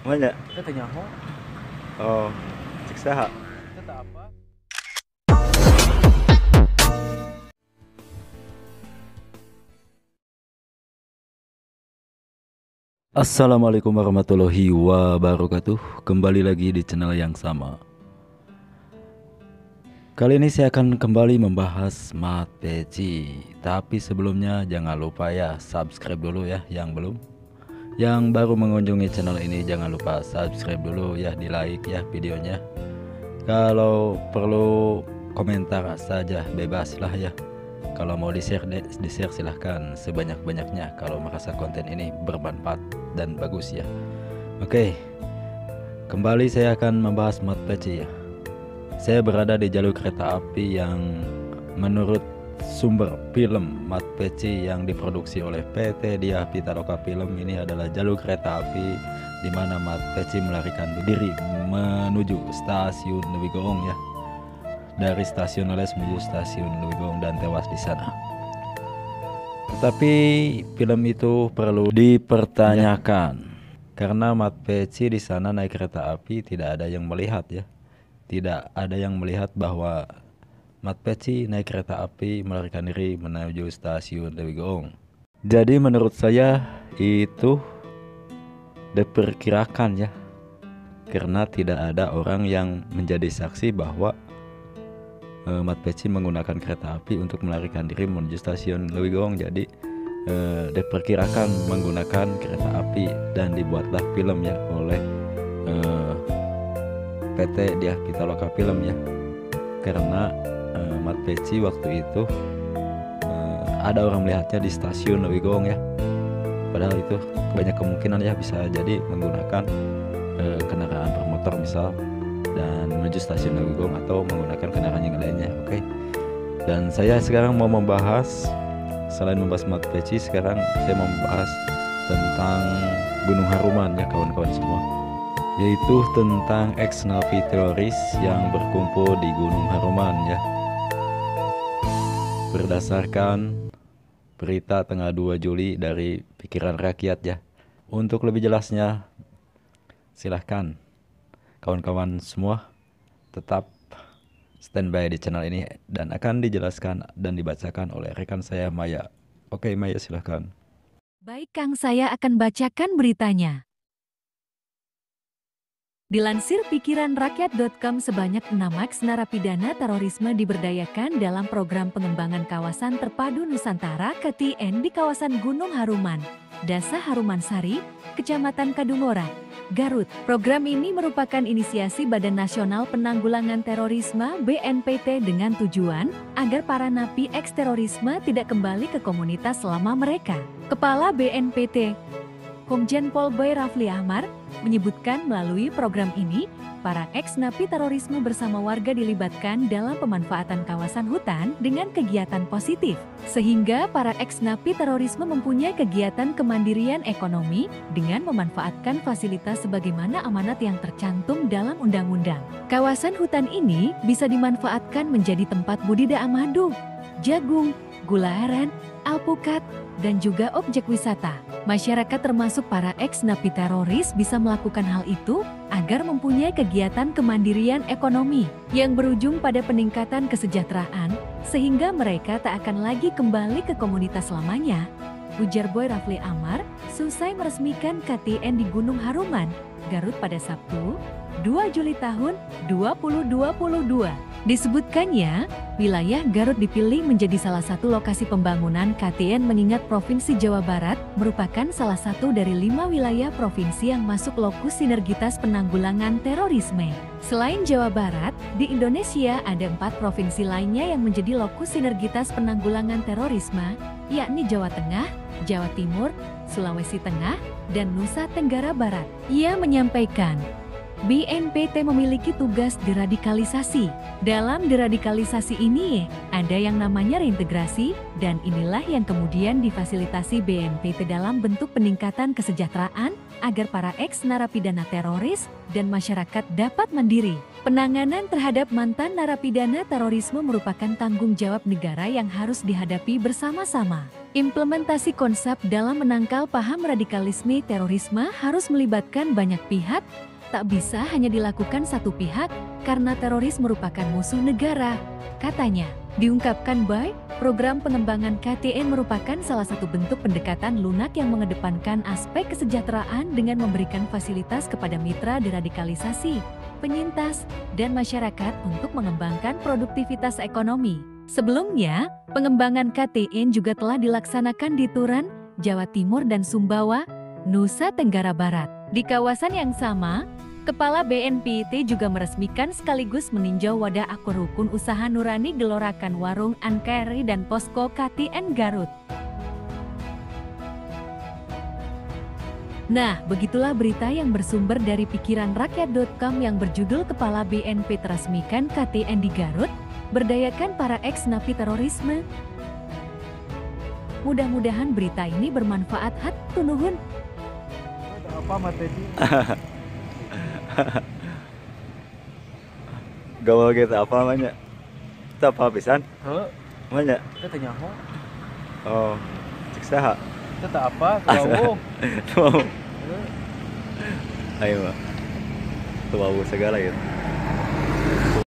Mana? Kita tanya ho. Oh, cek saha. Kita apa? Assalamualaikum warahmatullahi wabarakatuh. Kembali lagi di channel yang sama. Kali ini saya akan kembali membahas Smart PC. Tapi sebelumnya jangan lupa ya subscribe dulu ya yang belum. Yang baru mengunjungi channel ini jangan lupa subscribe dulu ya, di like ya videonya. Kalau perlu komentar saja bebas lah ya. Kalau mau di-share silahkan sebanyak-banyaknya kalau merasa konten ini bermanfaat dan bagus ya. Oke, kembali saya akan membahas Smart PC ya. Saya berada di jalur kereta api yang menurut sumber film Smart PC yang diproduksi oleh PT Diah Pitaloka Film ini adalah jalur kereta api di mana Smart PC melarikan diri menuju stasiun Leuwi Goong ya. Dari stasiun Oles menuju stasiun Leuwi Goong dan tewas di sana. Tetapi film itu perlu dipertanyakan karena Smart PC di sana naik kereta api tidak ada yang melihat ya. Tidak ada yang melihat bahwa Smart PC naik kereta api melarikan diri menuju stasiun Leuwi Goong. Jadi menurut saya itu diperkirakan ya. Karena tidak ada orang yang menjadi saksi bahwa Smart PC menggunakan kereta api untuk melarikan diri menuju stasiun Leuwi Goong. Jadi diperkirakan menggunakan kereta api dan dibuatlah film ya oleh PT Diah Pitaloka Film ya. Karena Smart PC waktu itu ada orang melihatnya di stasiun Leuwi Goong ya. Padahal itu banyak kemungkinan ya bisa jadi menggunakan kendaraan bermotor misal dan menuju stasiun Leuwi Goong atau menggunakan kendaraan yang lainnya. Oke. Dan saya sekarang mau membahas, selain membahas Smart PC, sekarang saya mau membahas tentang Gunung Haruman ya kawan-kawan semua, yaitu tentang ex-napi teroris yang berkumpul di Gunung Haruman ya. Berdasarkan berita tanggal 2 Juli dari Pikiran Rakyat ya. Untuk lebih jelasnya silahkan kawan-kawan semua tetap standby di channel ini dan akan dijelaskan dan dibacakan oleh rekan saya Maya. Oke Maya, silahkan. Baik Kang, saya akan bacakan beritanya. Dilansir pikiranrakyat.com, sebanyak 6 ex-narapidana terorisme diberdayakan dalam program pengembangan kawasan terpadu Nusantara (KTN) di kawasan Gunung Haruman, Desa Harumansari, Kecamatan Kadungora, Garut. Program ini merupakan inisiasi Badan Nasional Penanggulangan Terorisme (BNPT) dengan tujuan agar para napi eks-terorisme tidak kembali ke komunitas lama mereka. Kepala BNPT, Komjen Pol Boy Rafli Ahmar, menyebutkan melalui program ini, para eks-napi terorisme bersama warga dilibatkan dalam pemanfaatan kawasan hutan dengan kegiatan positif. Sehingga para eks-napi terorisme mempunyai kegiatan kemandirian ekonomi dengan memanfaatkan fasilitas sebagaimana amanat yang tercantum dalam undang-undang. Kawasan hutan ini bisa dimanfaatkan menjadi tempat budidaya madu, jagung, gula aren, alpukat, dan juga objek wisata. Masyarakat termasuk para eks-napi teroris bisa melakukan hal itu agar mempunyai kegiatan kemandirian ekonomi yang berujung pada peningkatan kesejahteraan sehingga mereka tak akan lagi kembali ke komunitas lamanya, ujar Boy Rafli Ahmar selesai meresmikan KTN di Gunung Haruman, Garut pada Sabtu, 2 Juli tahun 2022. Disebutkannya, wilayah Garut dipilih menjadi salah satu lokasi pembangunan KTN mengingat Provinsi Jawa Barat merupakan salah satu dari 5 wilayah provinsi yang masuk lokus sinergitas penanggulangan terorisme. Selain Jawa Barat, di Indonesia ada 4 provinsi lainnya yang menjadi lokus sinergitas penanggulangan terorisme, yakni Jawa Tengah, Jawa Timur, Sulawesi Tengah, dan Nusa Tenggara Barat. Ia menyampaikan, BNPT memiliki tugas deradikalisasi. Dalam deradikalisasi ini, ada yang namanya reintegrasi, dan inilah yang kemudian difasilitasi BNPT dalam bentuk peningkatan kesejahteraan, agar para ex-narapidana teroris dan masyarakat dapat mandiri. Penanganan terhadap mantan narapidana terorisme merupakan tanggung jawab negara yang harus dihadapi bersama-sama. Implementasi konsep dalam menangkal paham radikalisme terorisme harus melibatkan banyak pihak, tak bisa hanya dilakukan satu pihak, karena teroris merupakan musuh negara, katanya. Diungkapkan Bay, program pengembangan KTN merupakan salah satu bentuk pendekatan lunak yang mengedepankan aspek kesejahteraan dengan memberikan fasilitas kepada mitra deradikalisasi, penyintas, dan masyarakat untuk mengembangkan produktivitas ekonomi. Sebelumnya, pengembangan KTN juga telah dilaksanakan di Turan, Jawa Timur dan Sumbawa, Nusa Tenggara Barat. Di kawasan yang sama, Kepala BNPT juga meresmikan sekaligus meninjau wadah akun rukun usaha Nurani Gelorakan Warung Ankeri dan Posko KTN Garut. Nah, begitulah berita yang bersumber dari pikiranrakyat.com yang berjudul Kepala BNP resmikan KTN di Garut, berdayakan para ex-napi terorisme. Mudah-mudahan berita ini bermanfaat. Hatur nuhun. Apa materi? Gaul gitu apa namanya? Itu apa pisan? Heuh, Namanya? kita tanya ho. Oh, cek saha. Kita tak apa, tahu. Mau. Ayo mah. Tuh bau segala gitu.